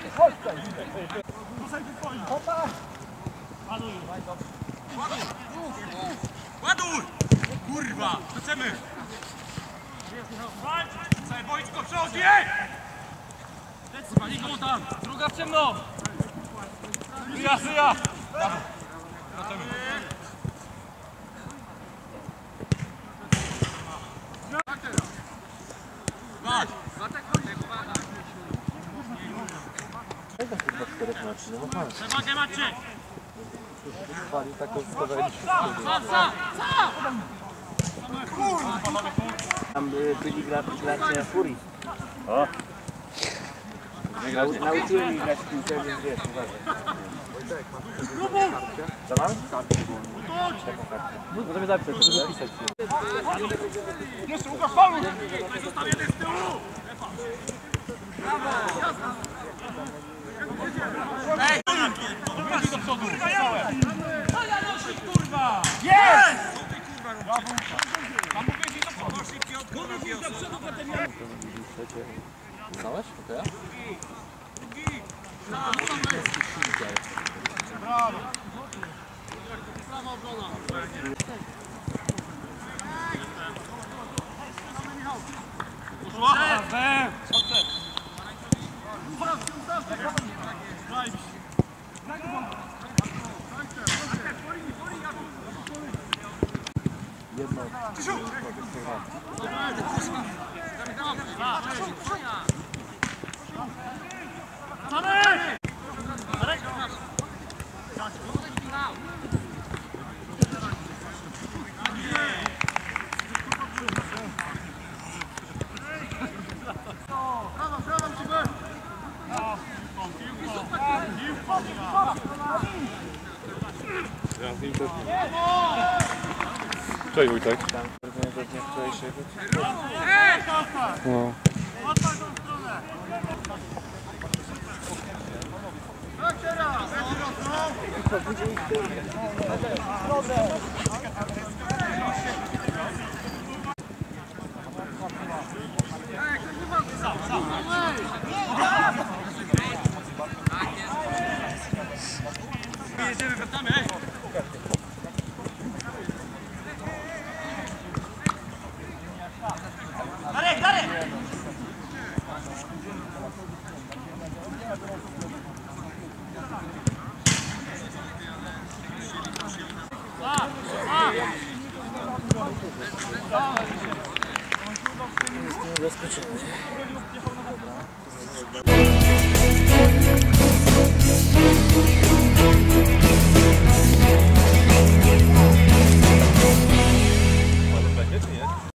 Ładuj! Kurwa! Chcemy! Całe wojsko przechodzi! Nikomu tam! Druga w ciemno! Syja! Wracamy! Przewagę macie! Tam byli gracze na Furii. Nauczyłem ich grać w piłkę, więc wiesz, uważaj. Co mam? Możemy zapisać, żeby zapisać. Jeszcze Łukasz Palu! Został jeden z tyłu! Ej! Do przodu! Chodź, nosi, kurwa! Jest! Tam mówię ci do przodu! Mówię ci do przodu, potem ja... Znałeś? Okej. Brawo! Prawa obrona! Poszła? Jedno. Cześć Wojtek. No. Jedziemy, wracamy, ej! Darek! Zaskoczyłem.